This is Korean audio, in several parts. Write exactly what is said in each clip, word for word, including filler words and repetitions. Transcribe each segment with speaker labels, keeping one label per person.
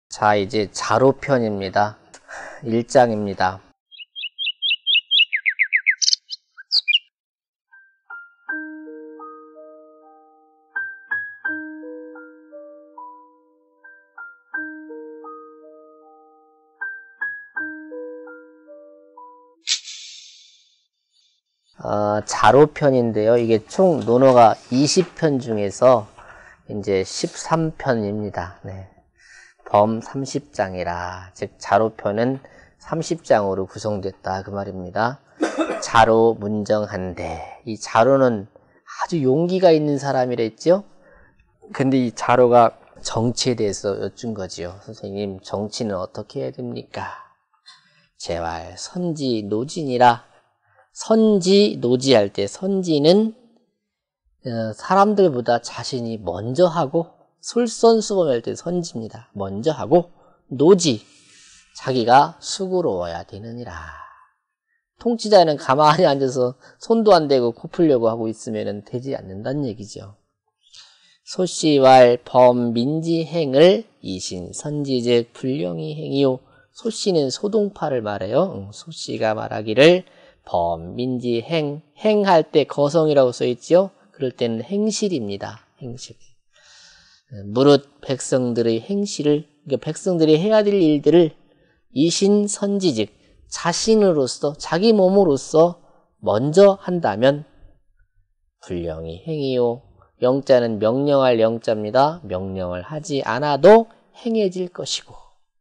Speaker 1: 자, 이제 자로편입니다. 일 장입니다. 어, 자로편인데요. 이게 총 논어가 이십 편 중에서 이제 십삼 편입니다. 네. 범 삼십 장이라, 즉 자로편은 삼십 장으로 구성됐다 그 말입니다. 자로 문정한데, 이 자로는 아주 용기가 있는 사람이랬죠. 근데 이 자로가 정치에 대해서 여쭌 거지요. 선생님, 정치는 어떻게 해야 됩니까? 제발 선지 노진이라. 선지 노지할 때, 선지는 어, 사람들보다 자신이 먼저 하고, 솔선수범할 때 선지입니다. 먼저 하고, 노지, 자기가 수고로워야 되느니라. 통치자는 가만히 앉아서 손도 안 대고 코 풀려고 하고 있으면 되지 않는다는 얘기죠. 소씨왈 범민지행을 이신 선지즉 불령이 행이요. 소씨는 소동파를 말해요. 소씨가 말하기를 범민지행, 행할 때 거성이라고 써있지요. 그럴 때는 행실입니다. 행실. 무릇 백성들의 행실을, 그러니까 백성들이 해야 될 일들을 이신 선지즉, 자신으로서, 자기 몸으로서 먼저 한다면 불령이 행이요. 영자는 명령할 영자입니다. 명령을 하지 않아도 행해질 것이고,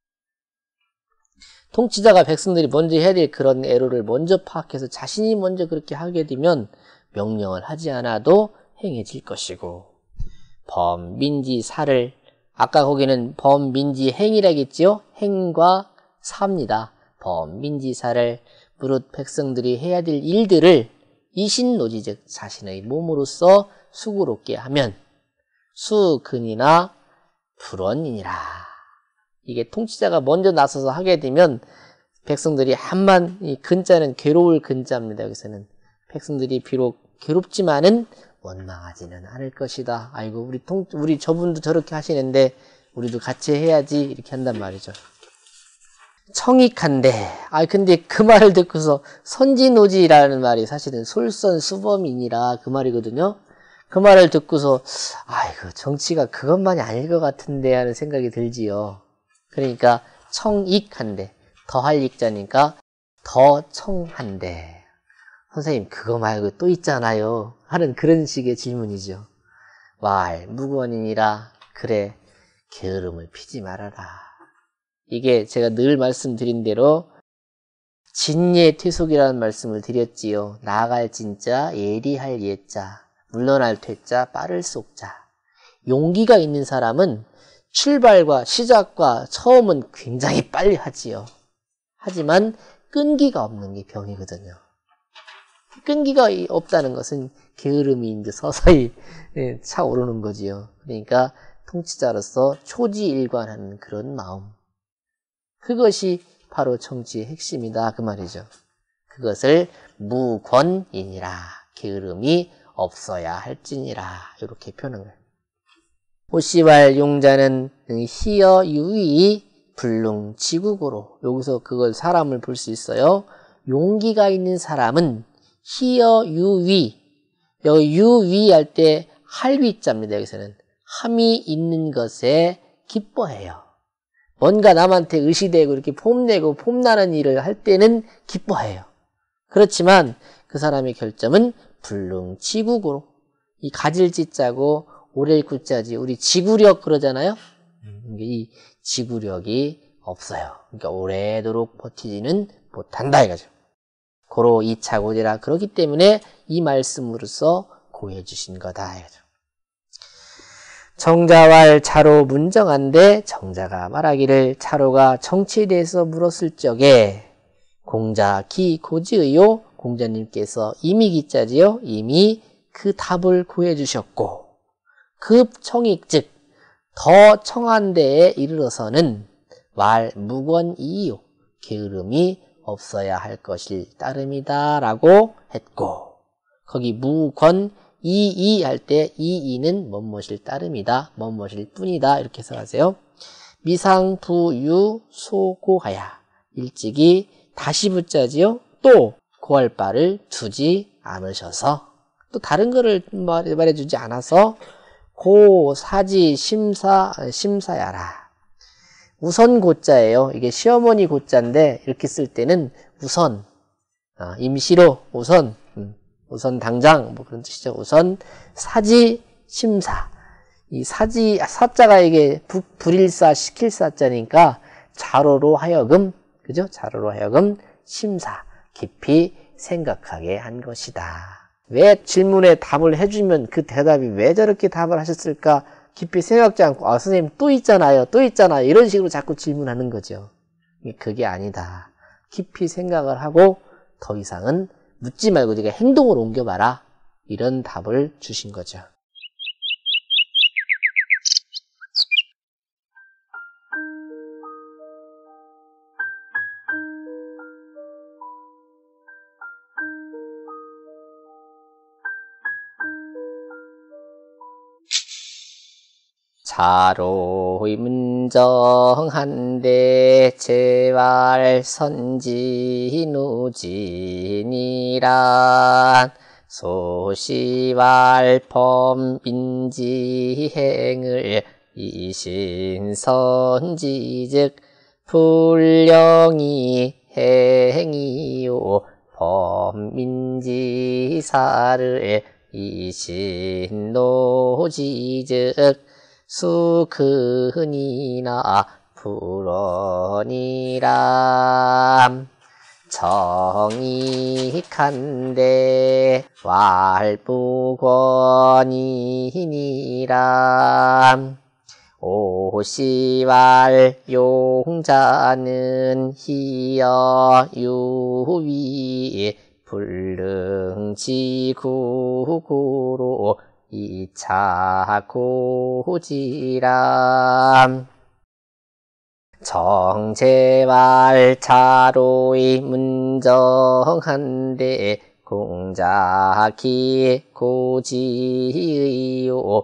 Speaker 1: 통치자가 백성들이 먼저 해야 될 그런 애로를 먼저 파악해서 자신이 먼저 그렇게 하게 되면 명령을 하지 않아도 행해질 것이고, 범민지사를, 아까 거기는 범민지행이라겠지요. 행과 사입니다. 범민지사를, 무릇 백성들이 해야 될 일들을 이신노지, 즉 자신의 몸으로써 수고롭게 하면 수근이나 불원이니라. 이게 통치자가 먼저 나서서 하게 되면 백성들이 한만, 이 근자는 괴로울 근자입니다. 여기서는 백성들이 비록 괴롭지만은 원망하지는 않을 것이다. 아이고, 우리 통, 우리 저분도 저렇게 하시는데 우리도 같이 해야지, 이렇게 한단 말이죠. 청익한데, 아 근데 그 말을 듣고서 선지노지라는 말이 사실은 솔선수범이니라 그 말이거든요. 그 말을 듣고서 아이고, 정치가 그것만이 아닐 것 같은데 하는 생각이 들지요. 그러니까 청익한데, 더할 익자니까 더 청한데, 선생님 그거 말고 또 있잖아요 하는 그런 식의 질문이죠. 왈 무권이니라. 그래, 게으름을 피지 말아라. 이게 제가 늘 말씀드린 대로 진예퇴속이라는 말씀을 드렸지요. 나아갈 진자, 예리할 예자, 물러날 퇴자, 빠를 속자. 용기가 있는 사람은 출발과 시작과 처음은 굉장히 빨리 하지요. 하지만 끈기가 없는 게 병이거든요. 끈기가 없다는 것은 게으름이 이제 서서히 차오르는 거지요. 그러니까 통치자로서 초지일관하는 그런 마음, 그것이 바로 정치의 핵심이다 그 말이죠. 그것을 무권이니라, 게으름이 없어야 할지니라, 이렇게 표현한 거예요. 호시왈 용자는 희여 유의 불능 지국으로, 여기서 그걸 사람을 볼 수 있어요. 용기가 있는 사람은 희여 유의, 여기 유의 할 때 할위자입니다. 여기서는 함이 있는 것에 기뻐해요. 뭔가 남한테 의시되고 이렇게 폼내고 폼나는 일을 할 때는 기뻐해요. 그렇지만 그 사람의 결점은 불능지국으로, 이 가질 지자고 오렐 구자지, 우리 지구력 그러잖아요. 이 지구력이 없어요. 그러니까 오래도록 버티지는 못한다 이거죠. 고로 이차고지라. 그렇기 때문에 이 말씀으로써 고해 주신 거다 이거죠. 정자왈 차로 문정한데, 정자가 말하기를, 차로가 정치에 대해서 물었을 적에 공자 기 고지의요, 공자님께서 이미 기자지요, 이미 그 답을 구해 주셨고, 급 청익 즉 더 청한 데에 이르러서는 왈 무권이요, 게으름이 없어야 할 것일 따름이다 라고 했고, 거기 무권 이이 할 때 이이는 뭐뭇일 따름이다, 뭐뭇일 뿐이다, 이렇게 해석하세요. 미상부유 소고하야. 일찍이 다시 붙자지요. 또 고할 바를 두지 않으셔서 또 다른 거를 말, 말해주지 않아서 고사지 심사 심사야라. 우선 고자예요. 이게 시어머니 고자인데 이렇게 쓸 때는 우선 어, 임시로 우선 음, 우선 당장 뭐 그런 뜻이죠. 우선 사지 심사. 이 사지 사자가 이게 부, 불일사 시킬 사자니까 자로로 하여금 그죠? 자로로 하여금 심사 깊이 생각하게 한 것이다. 왜 질문에 답을 해주면 그 대답이 왜 저렇게 답을 하셨을까? 깊이 생각지 않고 아 선생님 또 있잖아요. 또 있잖아요. 이런 식으로 자꾸 질문하는 거죠. 그게 아니다. 깊이 생각을 하고 더 이상은 묻지 말고 네가 행동을 옮겨봐라. 이런 답을 주신 거죠. 자로의 문정한데 재활 선지누진이란 소시왈 범인지행을 이신선지즉 불령이 행이요 범인지사를 이신노지즉 수근이나 불언이람 정익한데 왈부권이니람 오시왈 용자는 희여 유위 불능지구구로 이차 고지람 정제왈 자로의 문정한데 공자기 고지의요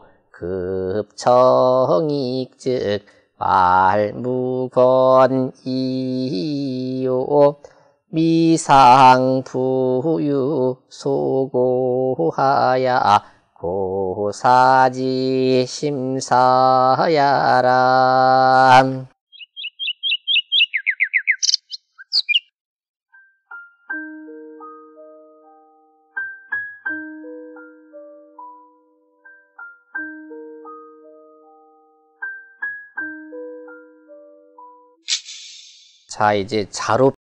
Speaker 1: 급청익즉 말무건이요 미상부유 소고하야 고사지 심사야람. 자, 이제 자로